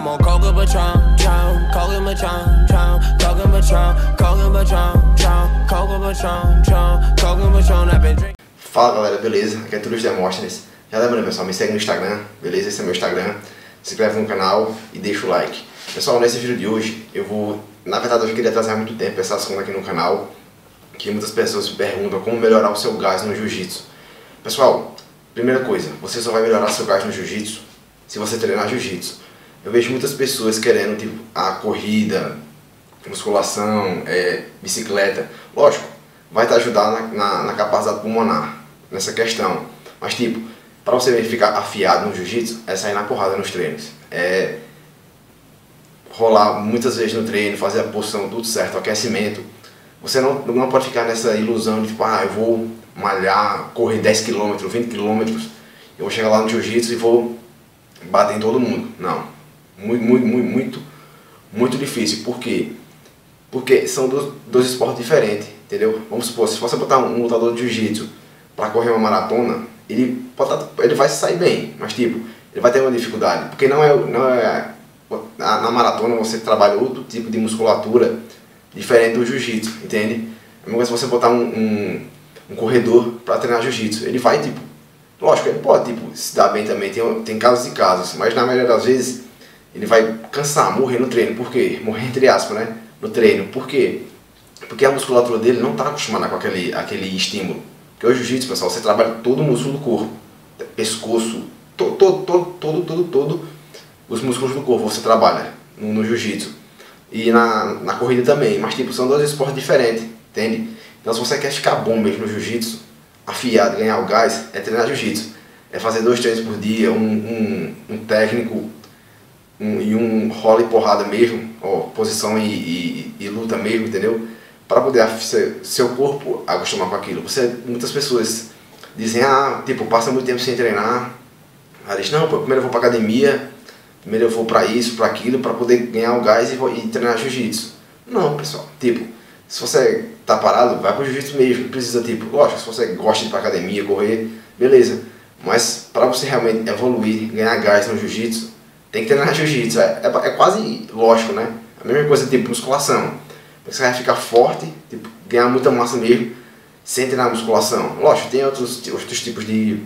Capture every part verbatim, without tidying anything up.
I'm on coca Patron, Patron, coca Patron, Patron, coca Patron, coca Patron, Patron, coca Patron, Patron, coca Patron, I've been drinking. Fala galera, beleza? Aqui é Túlio Demóstenes. Já lembrando pessoal, me segue no Instagram, beleza? Esse é meu Instagram. Se inscreve no canal e deixa o like. Pessoal, nesse vídeo de hoje eu vou... Na verdade eu queria trazer há muito tempo esse assunto aqui no canal, que muitas pessoas me perguntam como melhorar o seu gás no jiu-jitsu. Pessoal, primeira coisa, você só vai melhorar seu gás no jiu-jitsu se você treinar jiu-jitsu. Eu vejo muitas pessoas querendo tipo a corrida, musculação, é, bicicleta. Lógico, vai te ajudar na, na, na capacidade pulmonar, nessa questão. Mas tipo, para você ficar afiado no jiu-jitsu, é sair na porrada nos treinos. É rolar muitas vezes no treino, fazer a posição tudo certo, o aquecimento. Você não, não pode ficar nessa ilusão de tipo, ah, eu vou malhar, correr dez quilômetros, vinte quilômetros, eu vou chegar lá no jiu-jitsu e vou bater em todo mundo. Não. Muito, muito, muito, muito, muito difícil. Por quê? Porque são dois, dois esportes diferentes, entendeu? Vamos supor, se você botar um lutador de jiu-jitsu para correr uma maratona, ele, pode, ele vai sair bem, mas tipo, ele vai ter uma dificuldade, porque não é, não é na, na maratona você trabalha outro tipo de musculatura diferente do jiu-jitsu, entende? É mesmo se você botar um, um, um corredor para treinar jiu-jitsu, ele vai tipo, lógico, ele pode tipo, se dar bem também, tem, tem casos e casos, mas na maioria das vezes ele vai cansar, morrer no treino. Por quê? Morrer entre aspas, né? No treino. Por quê? Porque a musculatura dele não está acostumada com aquele, aquele estímulo. Porque o jiu-jitsu, pessoal, você trabalha todo o músculo do corpo, pescoço, todo, todo, todo, todo, todo, todo os músculos do corpo você trabalha no, no jiu-jitsu. E na, na corrida também, mas tipo, são dois esportes diferentes, entende? Então se você quer ficar bom mesmo no jiu-jitsu, afiado, ganhar o gás, é treinar jiu-jitsu. É fazer dois treinos por dia, um, um, um técnico um, e um rola e porrada mesmo, ó, posição e, e, e luta mesmo, entendeu? Para poder ser, seu corpo acostumar com aquilo. Você, muitas pessoas dizem, ah, tipo, passa muito tempo sem treinar. Aí diz, não, pô, primeiro eu vou para academia, primeiro eu vou para isso, para aquilo, para poder ganhar o gás e, e treinar jiu-jitsu. Não, pessoal, tipo, se você tá parado, vai pro jiu-jitsu mesmo, não precisa, tipo, lógico, se você gosta de ir pra academia, correr, beleza. Mas para você realmente evoluir, ganhar gás no jiu-jitsu, tem que treinar jiu-jitsu, é, é, é quase lógico, né? A mesma coisa tipo musculação. Você vai ficar forte, tipo, ganhar muita massa mesmo, sem treinar musculação. Lógico, tem outros, outros tipos de,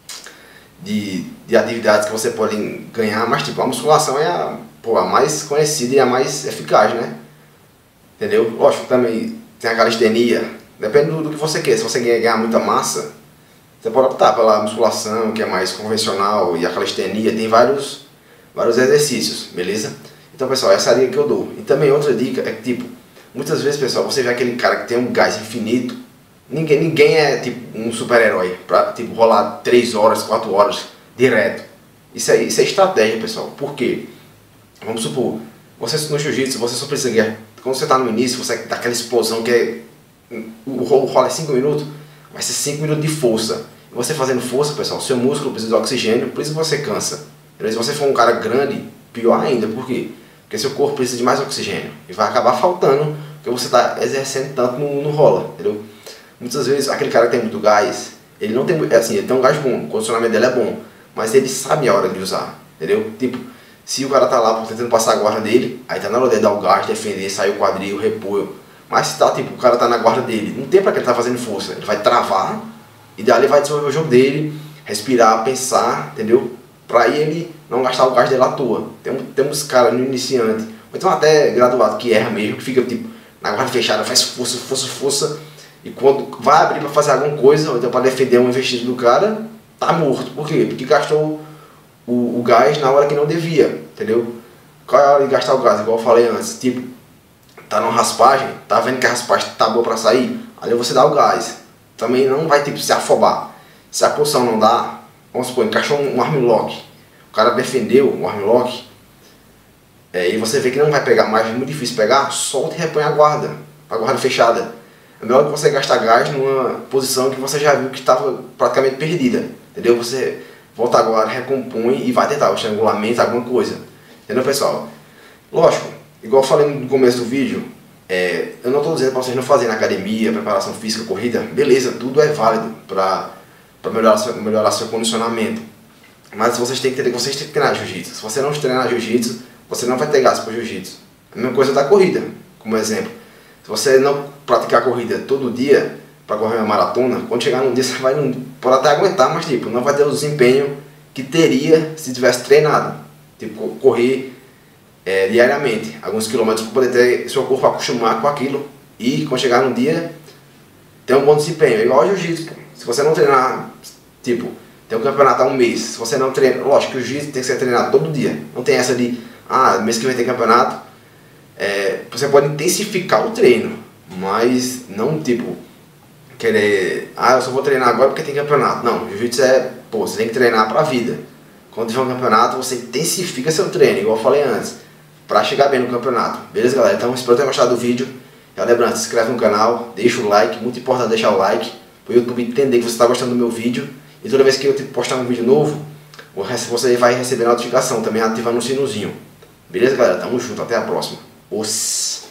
de, de atividades que você pode ganhar, mas tipo, a musculação é a, pô, a mais conhecida e a mais eficaz, né? Entendeu? Lógico, também tem a calistenia, depende do, do que você quer. Se você quer ganhar muita massa, você pode optar pela musculação, que é mais convencional, e a calistenia tem vários, vários exercícios, beleza? Então, pessoal, essa é a dica que eu dou. E também outra dica é que, tipo, muitas vezes, pessoal, você vê aquele cara que tem um gás infinito, ninguém, ninguém é, tipo, um super-herói pra, tipo, rolar três horas, quatro horas direto. Isso é, isso é estratégia, pessoal. Por quê? Vamos supor, você no jiu-jitsu, você só precisa ganhar. Quando você está no início, você dá aquela explosão que é, o rolo é cinco minutos, vai ser cinco minutos de força. E você fazendo força, pessoal, seu músculo precisa de oxigênio, por isso você cansa. Se você for um cara grande, pior ainda, por quê? Porque seu corpo precisa de mais oxigênio e vai acabar faltando, porque você está exercendo tanto no, no rola, entendeu? Muitas vezes, aquele cara que tem muito gás, ele não tem, assim, ele tem um gás bom, o condicionamento dele é bom, mas ele sabe a hora de usar, entendeu? Tipo, se o cara tá lá tentando passar a guarda dele, aí tá na hora de dar o gás, defender, sair o quadril, repor. Mas se tá, tipo, o cara tá na guarda dele, não tem pra que ele tá fazendo força. Ele vai travar e daí ele vai desenvolver o jogo dele, respirar, pensar, entendeu? Pra aí ele não gastar o gás dele à toa. Tem, tem uns caras no iniciante, ou então até graduado, que erra mesmo, que fica, tipo, na guarda fechada, faz força, força, força. E quando vai abrir pra fazer alguma coisa, ou então pra defender um investido do cara, tá morto. Por quê? Porque gastou O, o gás na hora que não devia, entendeu? Qual é a hora de gastar o gás? Igual eu falei antes, tipo, tá numa raspagem, tá vendo que a raspagem tá boa pra sair, ali você dá o gás. Também não vai tipo se afobar. Se a posição não dá, vamos supor, encaixou um, um armlock, o cara defendeu o armlock, é, e você vê que não vai pegar mais, é muito difícil pegar, solta e repõe a guarda, a guarda fechada. É melhor que você gastar gás numa posição que você já viu que estava praticamente perdida, entendeu? Você volta agora, recompõe e vai tentar o estrangulamento, alguma coisa. Entendeu, pessoal? Lógico, igual eu falei no começo do vídeo, é, eu não estou dizendo para vocês não fazerem na academia, preparação física, corrida, beleza, tudo é válido para melhorar, melhorar seu condicionamento. Mas vocês têm que ter, vocês têm que treinar jiu-jitsu. Se você não treinar jiu-jitsu, você não vai ter gasto para jiu-jitsu. A mesma coisa da corrida, como exemplo. Se você não praticar corrida todo dia, para correr uma maratona, quando chegar num dia você vai, não, pode até aguentar, mas tipo, não vai ter o desempenho que teria se tivesse treinado. Tipo, correr é, diariamente, alguns quilômetros, para poder ter seu corpo acostumar com aquilo e quando chegar num dia, ter um bom desempenho. É igual ao jiu-jitsu, se você não treinar, tipo, tem um campeonato há um mês, se você não treina, lógico que o jiu-jitsu tem que ser treinado todo dia, não tem essa de, ah, mês que vem tem campeonato, é, você pode intensificar o treino, mas não tipo, querer, ah, eu só vou treinar agora porque tem campeonato. Não, jiu-jitsu é, pô, você tem que treinar pra vida. Quando tiver um campeonato, você intensifica seu treino, igual eu falei antes, pra chegar bem no campeonato. Beleza, galera? Então, espero ter gostado do vídeo. Já lembrando, se inscreve no canal, deixa o like, muito importante deixar o like, para o YouTube entender que você está gostando do meu vídeo. E toda vez que eu postar um vídeo novo, você vai receber notificação, também ativando o sinozinho. Beleza, galera? Tamo junto, até a próxima. Os...